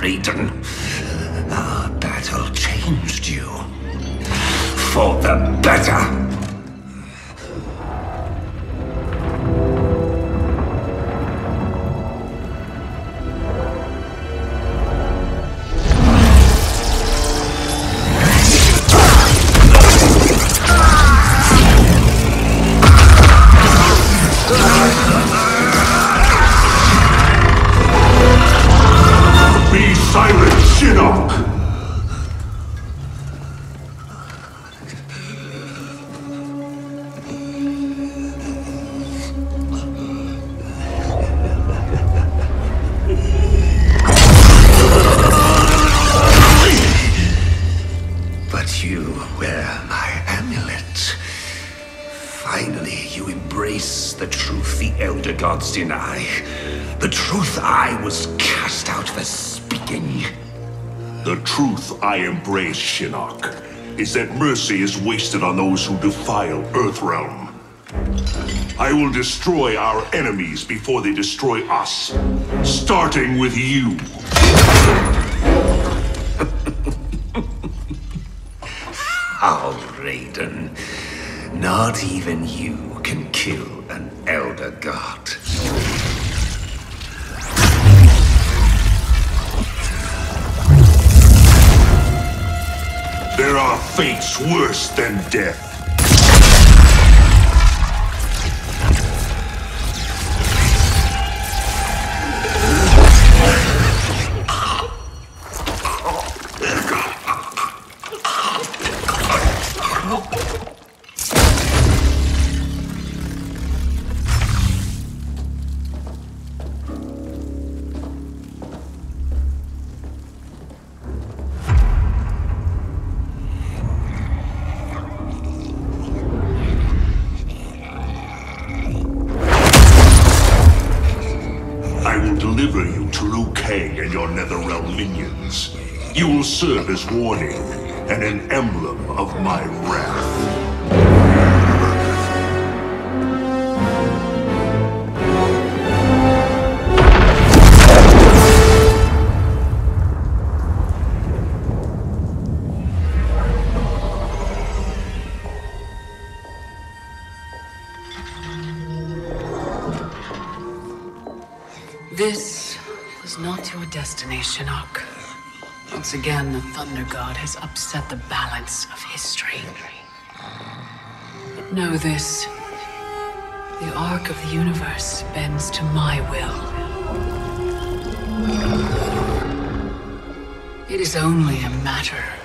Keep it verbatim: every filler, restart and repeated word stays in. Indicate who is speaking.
Speaker 1: Raiden. Our battle changed you. For the better.
Speaker 2: Be silent, Shinnok!
Speaker 1: But you wear my amulet. Finally, you embrace the truth the Elder Gods deny. The truth I was cast out for speaking.
Speaker 2: The truth I embrace, Shinnok, is that mercy is wasted on those who defile Earthrealm. I will destroy our enemies before they destroy us, starting with you.
Speaker 1: How, Raiden? Not even you can kill an Elder God.
Speaker 2: There are fates worse than death. Deliver you to Liu Kang and your Netherrealm minions. You will serve as warning and an emblem of my wrath.
Speaker 3: This was not your destiny, Shinnok. Once again, the Thunder God has upset the balance of history. But know this. The arc of the universe bends to my will. It is only a matter